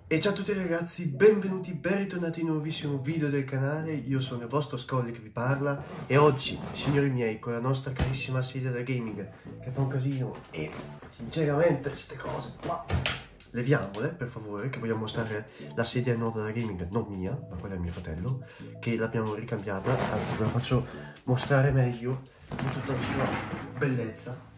E ciao a tutti ragazzi, benvenuti, ben ritornati in un nuovissimo video del canale. Io sono il vostro Scolly che vi parla e oggi, signori miei, con la nostra carissima sedia da gaming che fa un casino e sinceramente queste cose qua leviamole per favore, che vogliamo mostrare la sedia nuova da gaming, non mia, ma quella di mio fratello, che l'abbiamo ricambiata, anzi ve la faccio mostrare meglio in tutta la sua bellezza.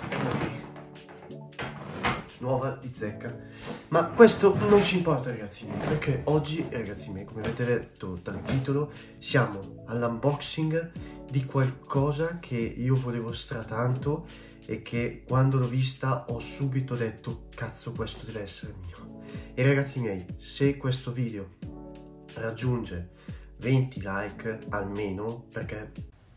Nuova di zecca, ma questo non ci importa ragazzi miei, perché oggi ragazzi miei, come avete letto dal titolo, siamo all'unboxing di qualcosa che io volevo stratanto e che quando l'ho vista ho subito detto cazzo, questo deve essere mio. E ragazzi miei, se questo video raggiunge 20 like almeno, perché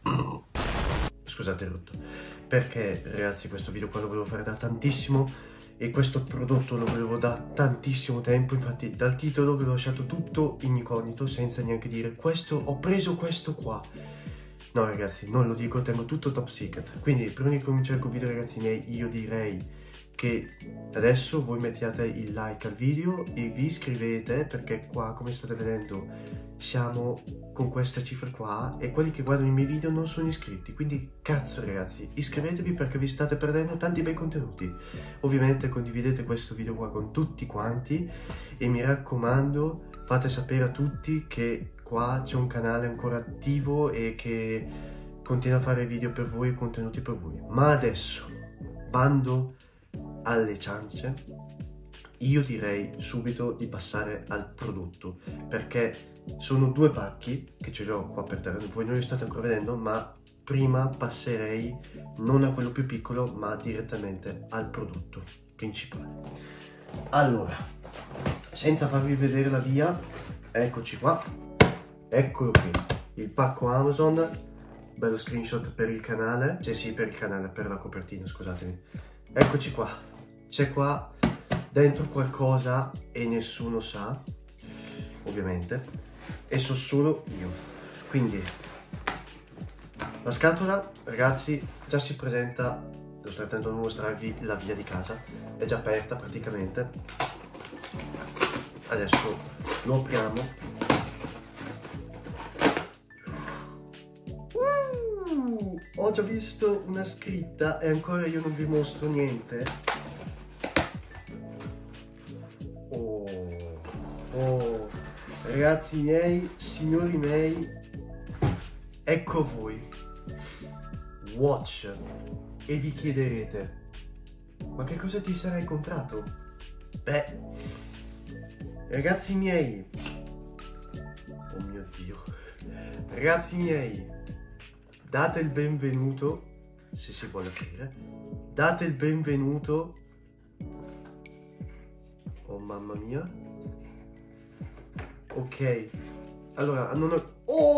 scusate rotto, perché ragazzi questo video qua lo volevo fare da tantissimo e questo prodotto lo volevo da tantissimo tempo. Infatti dal titolo vi ho lasciato tutto in incognito senza neanche dire questo, ho preso questo qua. No ragazzi, non lo dico, tengo tutto top secret. Quindi prima di cominciare col video ragazzi miei, io direi che adesso voi mettiate il like al video e vi iscrivete, perché qua come state vedendo siamo con queste cifre qua e quelli che guardano i miei video non sono iscritti, quindi cazzo ragazzi, iscrivetevi perché vi state perdendo tanti bei contenuti. Ovviamente condividete questo video qua con tutti quanti e mi raccomando fate sapere a tutti che qua c'è un canale ancora attivo e che continua a fare video per voi e contenuti per voi. Ma adesso, bando alle ciance, io direi subito di passare al prodotto, perché sono due pacchi che ce li ho qua per terra, voi non li state ancora vedendo, ma prima passerei non a quello più piccolo ma direttamente al prodotto principale. Allora, senza farvi vedere la via, eccoci qua, eccolo qui, il pacco Amazon, bello screenshot per il canale, cioè sì per il canale, per la copertina scusatemi, eccoci qua, c'è qua dentro qualcosa e nessuno sa, ovviamente, e so solo io. Quindi la scatola ragazzi già si presenta, devo stare attento a non mostrarvi la via di casa, è già aperta praticamente. Adesso lo apriamo. Ho già visto una scritta e ancora io non vi mostro niente. Oh, ragazzi miei, signori miei, ecco voi, Watch, e vi chiederete, ma che cosa ti sarai comprato? Beh, ragazzi miei, oh mio Dio, ragazzi miei, date il benvenuto, se si vuole aprire, date il benvenuto, oh mamma mia. Ok, allora non ho...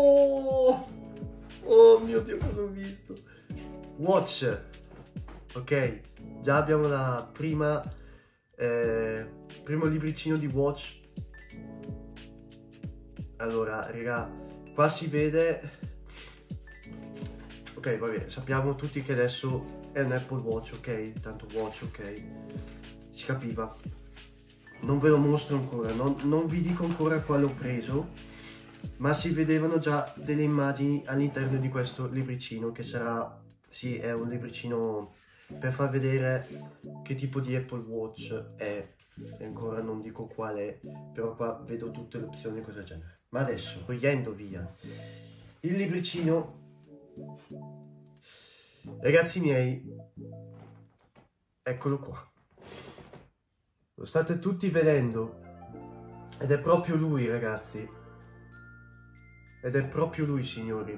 Oh mio Dio, cosa ho visto? Watch. Ok, già abbiamo la prima primo libricino di Watch. Allora raga, qua si vede, ok vabbè, sappiamo tutti che adesso è un Apple Watch, ok, tanto Watch, ok, si capiva. Non ve lo mostro ancora, non vi dico ancora quale ho preso, ma si vedevano già delle immagini all'interno di questo libricino che sarà, sì, è un libricino per far vedere che tipo di Apple Watch è, e ancora non dico qual è, però qua vedo tutte le opzioni e cose del genere. Ma adesso, togliendo via il libricino, ragazzi miei, eccolo qua. Lo state tutti vedendo ed è proprio lui ragazzi, ed è proprio lui signori,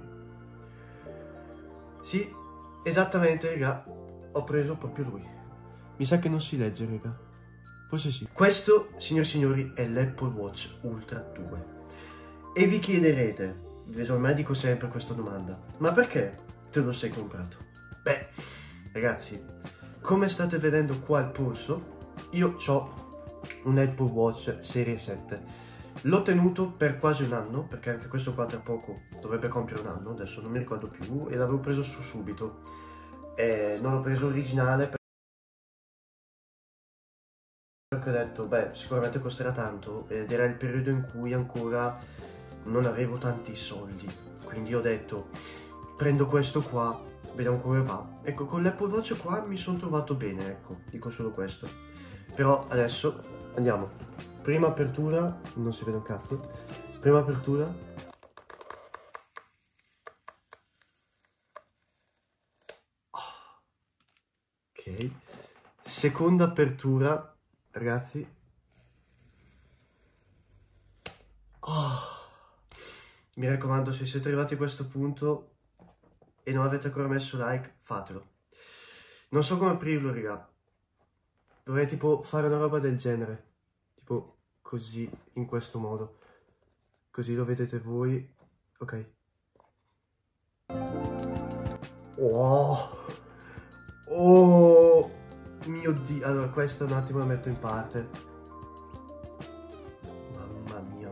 sì, esattamente raga, ho preso proprio lui, mi sa che non si legge raga, forse sì. Questo signori e signori è l'Apple Watch Ultra 2 e vi chiederete, ormai dico sempre questa domanda, ma perché te lo sei comprato? Beh ragazzi, come state vedendo qua il polso, io ho un Apple Watch Serie 7, l'ho tenuto per quasi un anno, perché anche questo qua tra poco dovrebbe compiere un anno, adesso non mi ricordo più, e l'avevo preso su subito, non l'ho preso originale Perché ho detto, beh, sicuramente costerà tanto ed era il periodo in cui ancora non avevo tanti soldi, quindi ho detto, prendo questo qua, vediamo come va. Ecco, con l'Apple Watch qua mi sono trovato bene, ecco, dico solo questo. Però adesso andiamo. Prima apertura, non si vede un cazzo. Prima apertura. Ok. Seconda apertura, ragazzi. Mi raccomando, se siete arrivati a questo punto e non avete ancora messo like, fatelo. Non so come aprirlo, raga. Dovrei tipo fare una roba del genere. Tipo così, in questo modo. Così lo vedete voi. Ok. Oh! Oh! Mio Dio. Allora, questo un attimo lo metto in parte. Mamma mia.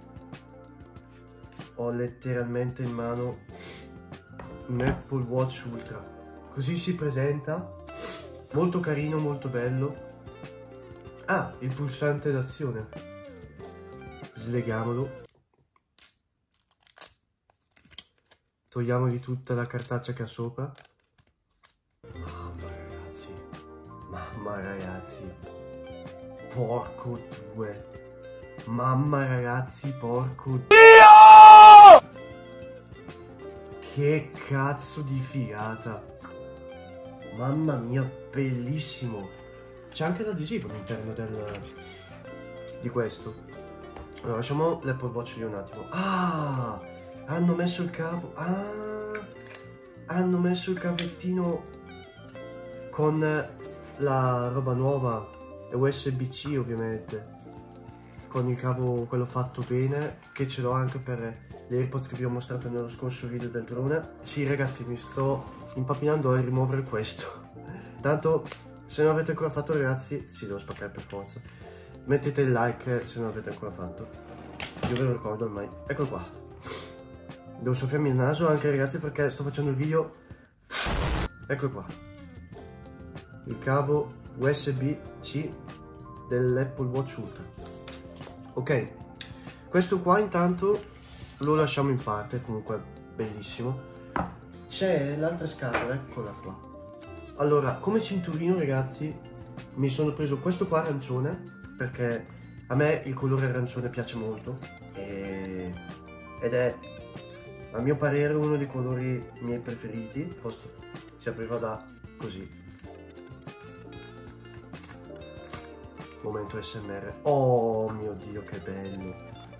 Ho letteralmente in mano un Apple Watch Ultra. Così si presenta. Molto carino, molto bello. Ah, il pulsante d'azione. Sleghiamolo. Togliamogli tutta la cartaccia che ha sopra. Mamma ragazzi. Mamma ragazzi. Porco due. Mamma ragazzi, porco Dio! Che cazzo di figata. Mamma mia, bellissimo. C'è anche l'adesivo all'interno di questo. Allora, lasciamo l'Apple Watch lì un attimo. Ah, hanno messo il cavo. Ah, hanno messo il cavettino con la roba nuova. È USB-C ovviamente. Con il cavo, quello fatto bene. Che ce l'ho anche per le AirPods che vi ho mostrato nello scorso video del drone. Sì ragazzi, mi sto impappinando a rimuovere questo. Tanto, se non avete ancora fatto ragazzi, sì, devo spaccare per forza. Mettete il like se non avete ancora fatto. Io ve lo ricordo ormai. Eccolo qua. Devo soffiarmi il naso anche ragazzi perché sto facendo il video. Eccolo qua. Il cavo USB-C dell'Apple Watch Ultra. Ok. Questo qua intanto lo lasciamo in parte, comunque bellissimo. C'è l'altra scatola, eccola qua. Allora, come cinturino ragazzi, mi sono preso questo qua arancione, perché a me il colore arancione piace molto, ed è, a mio parere, uno dei colori miei preferiti. Posto si apriva da così. Momento SMR. Oh mio Dio, che bello.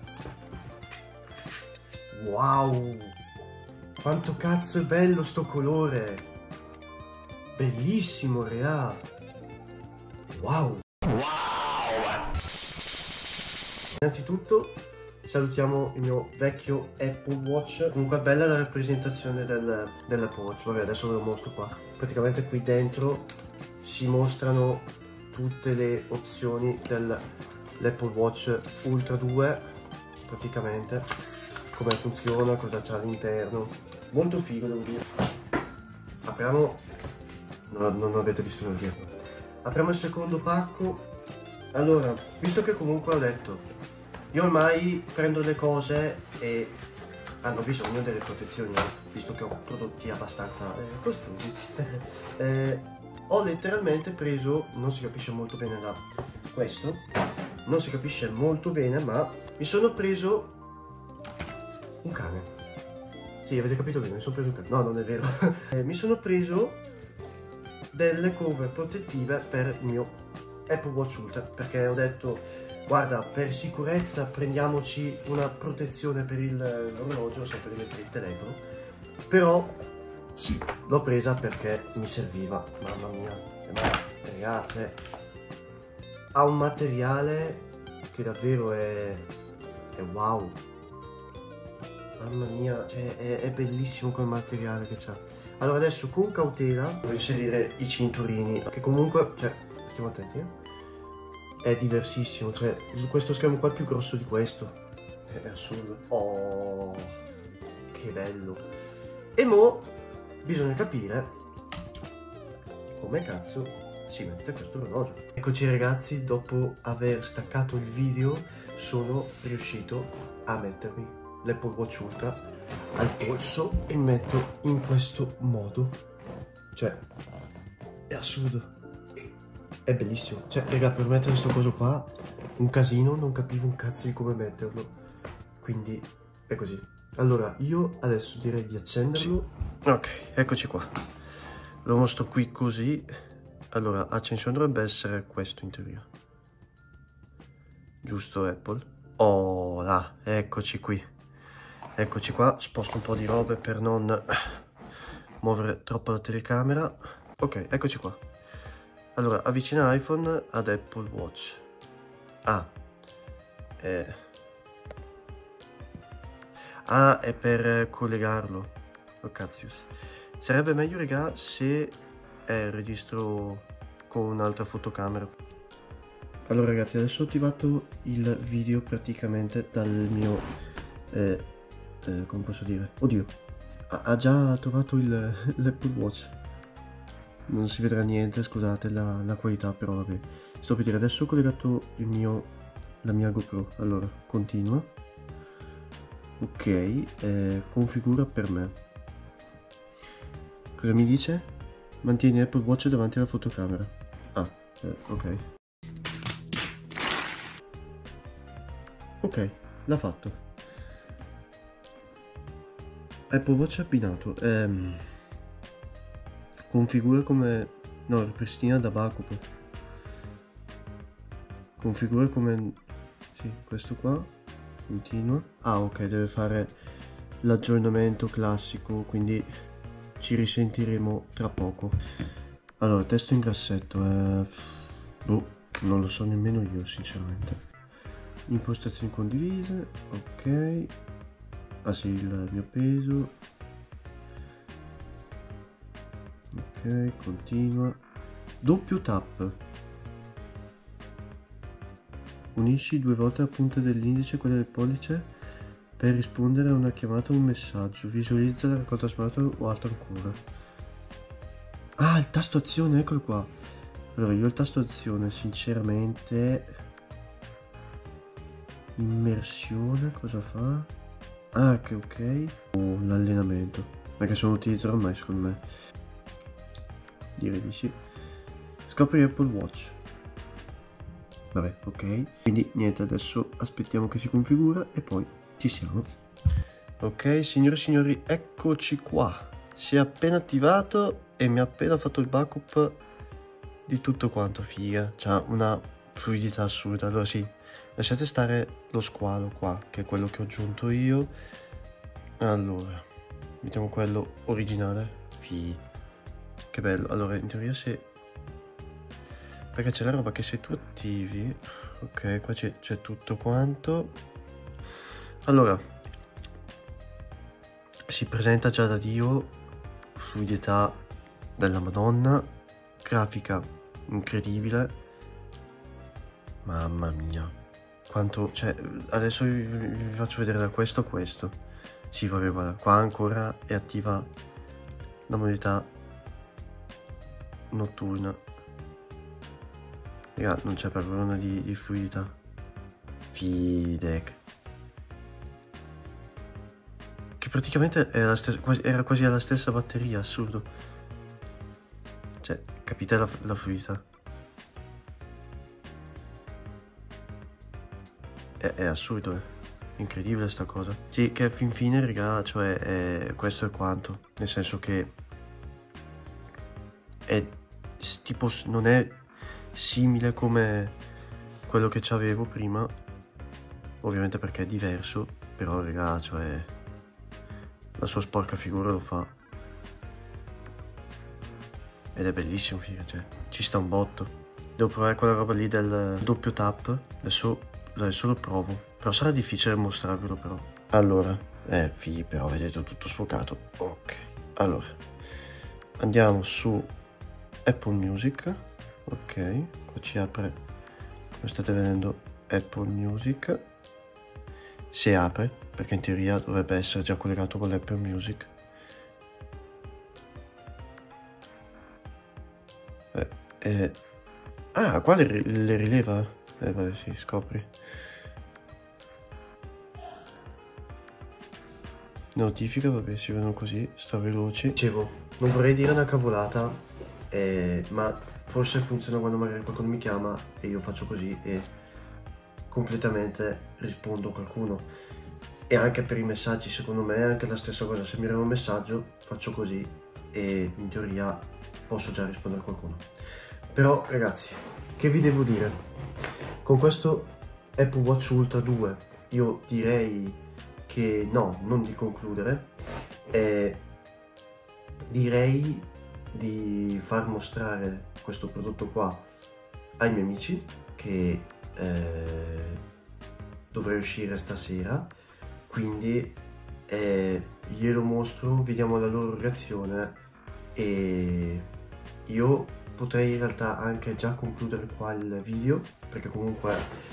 Wow! Quanto cazzo è bello sto colore! Bellissimo, rea! Wow! Wow! Innanzitutto salutiamo il mio vecchio Apple Watch. Comunque è bella la rappresentazione dell'Apple Watch. Vabbè, adesso ve lo mostro qua. Praticamente qui dentro si mostrano tutte le opzioni dell'Apple Watch Ultra 2. Praticamente come funziona, cosa c'è all'interno. Molto figo, devo dire. Apriamo. No, non avete visto il video. Apriamo il secondo pacco. Allora, visto che comunque ho detto, io ormai prendo le cose e hanno bisogno delle protezioni, visto che ho prodotti abbastanza costosi. Ho letteralmente preso, non si capisce molto bene da questo, non si capisce molto bene, ma mi sono preso un cane. Sì, avete capito bene, mi sono preso un cane. No, non è vero. Mi sono preso delle cover protettive per il mio Apple Watch Ultra, perché ho detto, guarda, per sicurezza prendiamoci una protezione per l'orologio, sempre di mettere il telefono. Però sì, l'ho presa perché mi serviva. Mamma mia, ragazzi, ha un materiale che davvero è wow. Mamma mia, cioè è bellissimo quel materiale che c'ha. Allora adesso con cautela devo inserire i cinturini, che comunque, cioè, stiamo attenti, è diversissimo, cioè questo schermo qua è più grosso di questo, è assurdo. Oh, che bello. E mo' bisogna capire come cazzo si mette questo orologio. Eccoci ragazzi, dopo aver staccato il video sono riuscito a mettermi l'Apple Watch Ultra al polso e metto in questo modo. Cioè, è assurdo. È bellissimo. Cioè, raga, per mettere questo coso qua, un casino, non capivo un cazzo di come metterlo. Quindi, è così. Allora, io adesso direi di accenderlo. Sì. Ok, eccoci qua. Lo mostro qui così. Allora, accensione dovrebbe essere questo in teoria. Giusto, Apple? Oh, là, eccoci qui. Eccoci qua, sposto un po' di robe per non muovere troppo la telecamera. Ok, eccoci qua. Allora, avvicina iPhone ad Apple Watch. È per collegarlo. Oh cazzius. Sarebbe meglio, raga, se registro con un'altra fotocamera. Allora ragazzi, adesso ho attivato il video praticamente dal mio... come posso dire? Oddio, ha già trovato l'Apple Watch. Non si vedrà niente, scusate la qualità, però vabbè. Sto per dire, adesso ho collegato la mia GoPro. Allora, continua. Ok, configura per me. Cosa mi dice? Mantieni Apple Watch davanti alla fotocamera. Ok. Ok, l'ha fatto. Apple Watch abbinato. Configura come... No, ripristina da backup. Configura come... Sì, questo qua. Continua. Ok, deve fare l'aggiornamento classico, quindi ci risentiremo tra poco. Allora, testo in grassetto. Boh, non lo so nemmeno io, sinceramente. Impostazioni condivise. Ok. Ah sì, il mio peso. Ok, continua. Doppio tap. Unisci 2 volte la punta dell'indice e quella del pollice per rispondere a una chiamata o un messaggio. Visualizza la raccolta smartphone o altro ancora. Il tasto azione, eccolo qua. Allora, io il tasto azione, sinceramente... Immersione, cosa fa? Che ok. L'allenamento. Perché se non utilizzo ormai, secondo me. Direi di sì. Scopri Apple Watch. Vabbè, ok. Quindi niente, adesso aspettiamo che si configura e poi ci siamo. Ok, signore e signori, eccoci qua. Si è appena attivato e mi ha appena fatto il backup di tutto quanto. Figa, c'ha una fluidità assurda. Allora sì, lasciate stare lo squalo qua, che è quello che ho aggiunto io. Allora, mettiamo quello originale. Che bello. Allora, in teoria se... Perché c'è la roba che se tu attivi... Ok, qua c'è tutto quanto. Allora, si presenta già da Dio, fluidità della Madonna, grafica incredibile. Mamma mia. Quanto... Cioè, adesso vi faccio vedere da questo a questo. Sì, vabbè, guarda, qua ancora è attiva la modalità notturna. Raga, non c'è proprio una di fluidità. Fidec. Che praticamente era, era quasi alla stessa batteria, assurdo. Cioè, capite la fluidità? È assurdo, incredibile sta cosa. Sì, che fin fine, raga, cioè, questo è quanto. Nel senso che è tipo, non è simile come quello che c'avevo prima, ovviamente perché è diverso, però raga, cioè, la sua sporca figura lo fa. Ed è bellissimo, figa, cioè, ci sta un botto. Devo provare quella roba lì del doppio tap, adesso lo provo, però sarà difficile mostrarvelo però. Allora, figli, però vedete tutto sfocato. Ok, allora, andiamo su Apple Music. Ok, qua ci apre, come state vedendo, Apple Music. Se apre, perché in teoria dovrebbe essere già collegato con l'Apple Music. Ah, qua le rileva? Vabbè, sì, scopri. Notifica, vabbè, si vedono così, straveloci. Dicevo, non vorrei dire una cavolata, ma forse funziona quando magari qualcuno mi chiama e io faccio così e completamente rispondo a qualcuno. E anche per i messaggi, secondo me è anche la stessa cosa. Se mi arriva un messaggio, faccio così e in teoria posso già rispondere a qualcuno. Però, ragazzi, che vi devo dire? Con questo Apple Watch Ultra 2 io direi che no, non di concludere, direi di far mostrare questo prodotto qua ai miei amici, che dovrei uscire stasera, quindi glielo mostro, vediamo la loro reazione e io potrei in realtà anche già concludere qua il video, perché comunque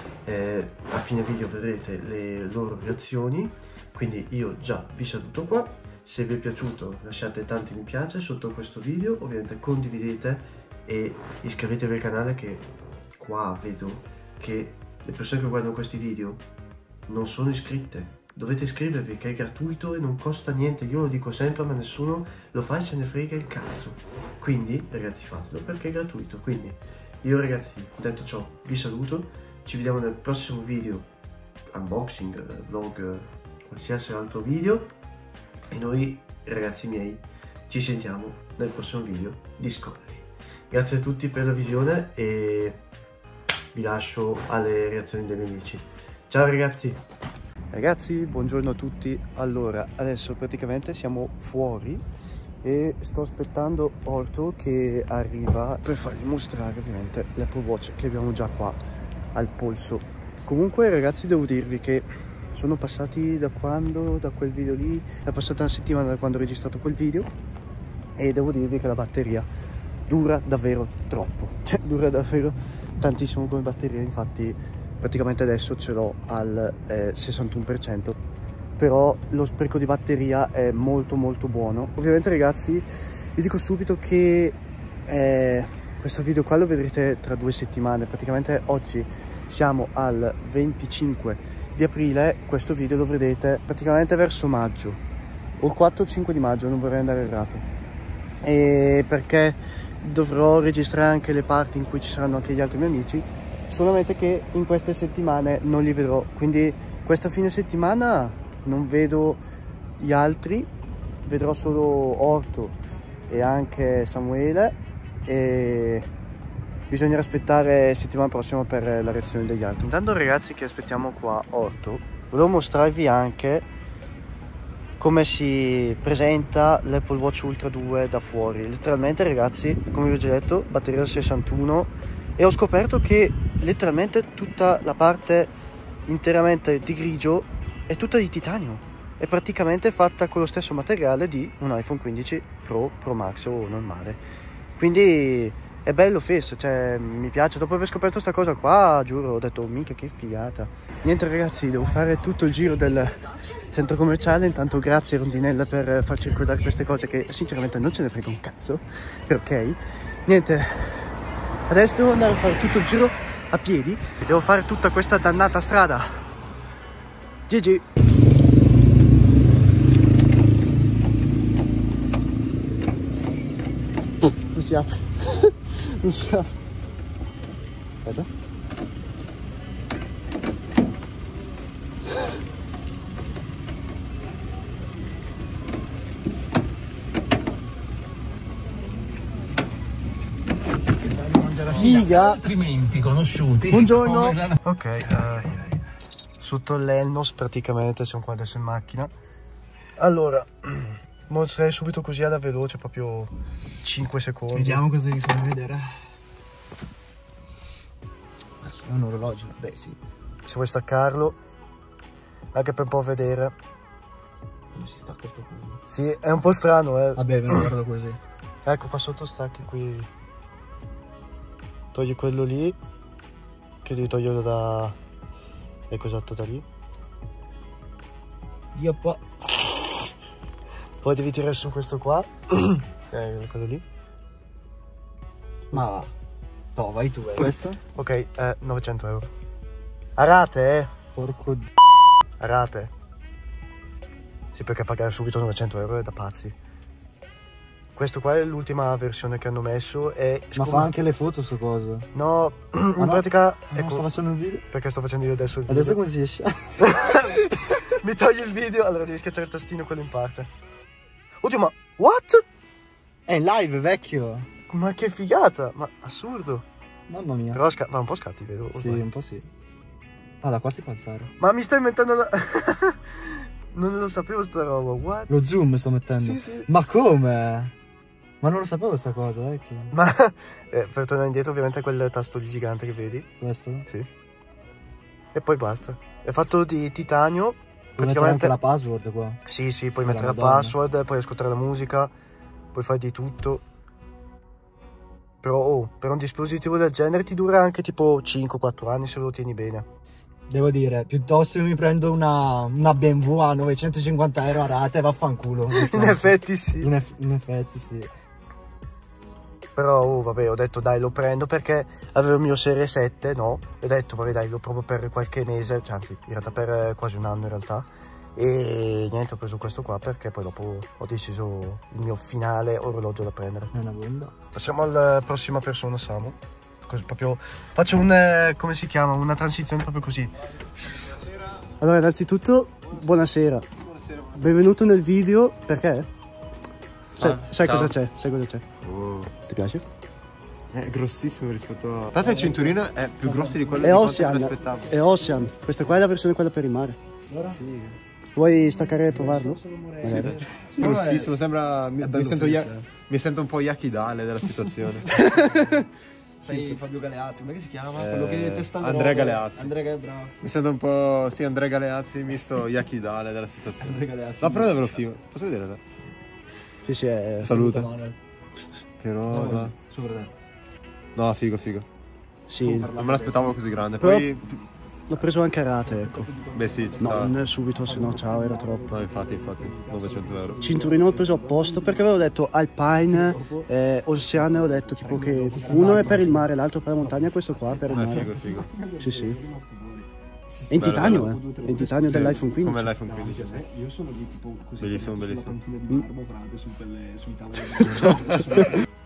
a fine video vedrete le loro reazioni. Quindi io già vi saluto qua. Se vi è piaciuto lasciate tanti mi piace sotto questo video, ovviamente condividete e iscrivetevi al canale, che qua vedo che le persone che guardano questi video non sono iscritte. Dovete iscrivervi, che è gratuito e non costa niente, io lo dico sempre ma nessuno lo fa e se ne frega il cazzo. Quindi ragazzi fatelo perché è gratuito. Quindi io ragazzi, detto ciò, vi saluto, ci vediamo nel prossimo video, unboxing, vlog, qualsiasi altro video, e noi ragazzi miei ci sentiamo nel prossimo video di Scholarly. Grazie a tutti per la visione e vi lascio alle reazioni dei miei amici. Ciao ragazzi! Ragazzi, buongiorno a tutti. Allora, adesso praticamente siamo fuori e sto aspettando Orto che arriva per fargli mostrare ovviamente l'Apple Watch che abbiamo già qua al polso. Comunque ragazzi, devo dirvi che sono passati da quel video lì, è passata una settimana da quando ho registrato quel video e devo dirvi che la batteria dura davvero troppo, cioè dura davvero tantissimo come batteria. Infatti praticamente adesso ce l'ho al 61%, però lo spreco di batteria è molto buono. Ovviamente ragazzi vi dico subito che questo video qua lo vedrete tra 2 settimane, praticamente oggi siamo al 25 di aprile, questo video lo vedrete praticamente verso maggio o il 4 o 5 di maggio, non vorrei andare errato, e perché dovrò registrare anche le parti in cui ci saranno anche gli altri miei amici, solamente che in queste settimane non li vedrò, quindi questa fine settimana non vedo gli altri, vedrò solo Orto e anche Samuele e bisognerà aspettare settimana prossima per la reazione degli altri. Intanto ragazzi che aspettiamo qua Orto, volevo mostrarvi anche come si presenta l'Apple Watch Ultra 2 da fuori. Letteralmente ragazzi, come vi ho già detto, batteria da 61, e ho scoperto che letteralmente tutta la parte interamente di grigio è tutta di titanio, è praticamente fatta con lo stesso materiale di un iPhone 15 Pro Max o normale, quindi è bello fesso, cioè mi piace. Dopo aver scoperto sta cosa qua, giuro, ho detto minchia che figata. Niente ragazzi, devo fare tutto il giro del centro commerciale. Intanto grazie Rondinella per farci ricordare queste cose che sinceramente non ce ne frega un cazzo, ok? Niente, adesso devo andare a fare tutto il giro a piedi, devo fare tutta questa dannata strada. GG. Non si apre. Non si apre. Aspetta. Figa. Altrimenti conosciuti. Buongiorno. Ok, sotto l'Elnos praticamente, siamo qua adesso in macchina. Allora, mostrerei subito così alla veloce, proprio 5 secondi. Vediamo cosa vi fanno vedere. È un orologio, beh sì. Se vuoi staccarlo, anche per un po' vedere. Come si stacca questo qui? Sì, è un po' strano, Vabbè, ve lo guardo così. Ecco, qua sotto stacchi qui. Togli quello lì, che devi toglierlo da... ecco, esatto, da lì. Io qua. Poi devi tirare su questo qua. Quello lì. Ma va. No, vai tu, questo? Ok, 900 euro. A rate, Porco d... A rate. Sì, perché pagare subito 900 euro è da pazzi. Questo qua è l'ultima versione che hanno messo e... Ma fa anche le foto sto coso. No, in pratica... Non sto facendo il video. Perché sto facendo io adesso il video. Adesso come si esce? Mi togli il video, allora devi schiacciare il tastino quello in parte. Oddio, ma... What? È in live, vecchio. Ma che figata! Ma assurdo. Mamma mia. Però va un po' scatti, vedo. Sì, un po' sì. Ah, da qua si può alzare. Ma mi stai inventando la... Non lo sapevo sta roba, what? Lo zoom sto mettendo. Sì, sì. Ma come? Ma non lo sapevo sta cosa, vecchio. Ma per tornare indietro ovviamente è quel tasto lì gigante che vedi. Questo? Sì. E poi basta. È fatto di titanio. Puoi mettere anche la password qua. Sì, sì, puoi Per mettere la Madonna. password, puoi ascoltare la musica, puoi fare di tutto. Però per un dispositivo del genere ti dura anche tipo 5-4 anni se lo tieni bene. Devo dire, piuttosto mi prendo una BMW a 950 euro a rate e vaffanculo. In effetti sì. In effetti sì. Però vabbè, ho detto dai, lo prendo perché avevo il mio Serie 7, no? E ho detto vabbè dai, lo provo per qualche mese, cioè, anzi in realtà per quasi un anno in realtà. E niente, ho preso questo qua perché poi dopo ho deciso il mio finale orologio da prendere. È una bomba. Passiamo alla prossima persona, Samu. Così, proprio faccio un, come si chiama, una transizione proprio così. Allora innanzitutto, buonasera. Benvenuto nel video, perché? Sai cosa c'è? Sai cosa c'è? Ti piace? È grossissimo rispetto a... Tanto il cinturino è più grosso di quello È di quanto Ocean, mi aspettavo. è Ocean. Questa qua è la versione quella per il mare. Vuoi staccare e provarlo? Magari. Grossissimo, sembra... Mi sento un po' Yakidale della situazione. Sei Fabio Galeazzi, come si chiama? Quello che testa Andrea Galeazzi. Andrea, bravo. Mi sento un po'... Sì, Andrea Galeazzi misto Yakidale della situazione. Andrea Galeazzi. No, però davvero figo. Posso vedere? Sì, sì, è... Salute. Manuel. Che roba. Sopra te. No, figo, figo. Sì, Non me l'aspettavo così grande. Però- Poi... l'ho preso anche a rate, ecco. Beh sì, ci No, sta. non subito, se no ciao, era troppo. No, infatti, 900 euro. Cinturino l'ho preso apposta perché avevo detto Alpine, Ocean, ho detto tipo che uno è per il mare, l'altro per la montagna, questo qua per il Figo, mare. figo. Sì, sì. È in titanio, È in titanio dell'iPhone 15. Come l'iPhone 15, sì. Io sono lì tipo così. Bellissimo, bellissimo. Di marmo, frate, sui tavoli.